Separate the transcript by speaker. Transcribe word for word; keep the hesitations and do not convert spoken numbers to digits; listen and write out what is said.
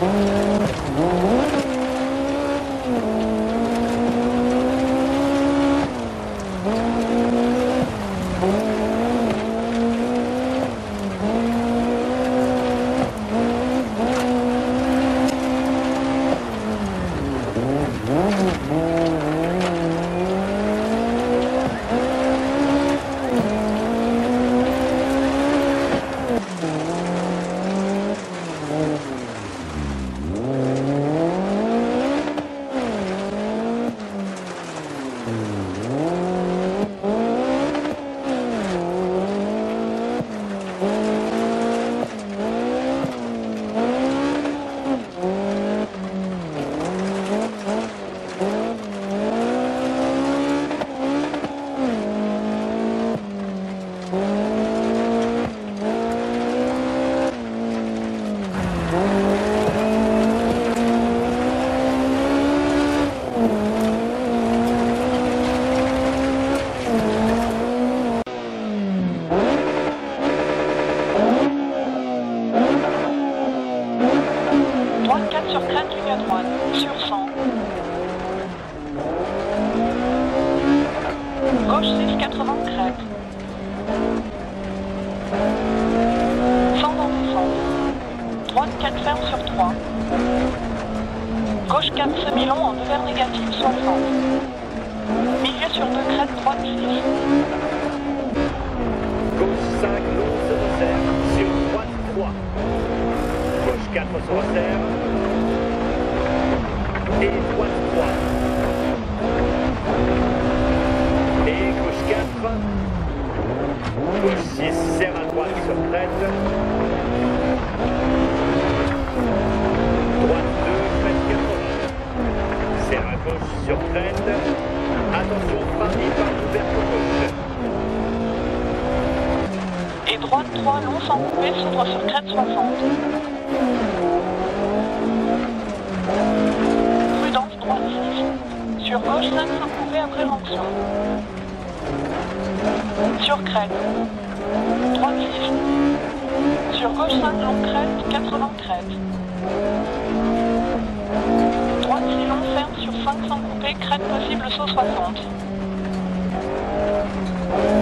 Speaker 1: Gauche six quatre-vingts crête. cent dans le sens. Droite quatre ferme sur trois. Gauche quatre semi-long en deux verres négatifs soixante. Milieu sur deux crête, droite six.
Speaker 2: Gauche cinq long se resserre sur droite trois. Gauche quatre se resserre. Et droite trois. Et gauche quatre. Gauche six serre à droite sur crête. Droite deux, crête quatre-vingts. Serre à gauche sur crête. Attention, frein et part ouverte gauche.
Speaker 1: Et droite trois long sans couper, s'ouvre sur crête soixante. Prudence droite six. Sur gauche cinq sans couper après l'onction. Sur crête. Droite six. Sur gauche cinq long crête, quatre-vingts crête. Droite six long ferme sur cinq sans couper, crête possible saut soixante.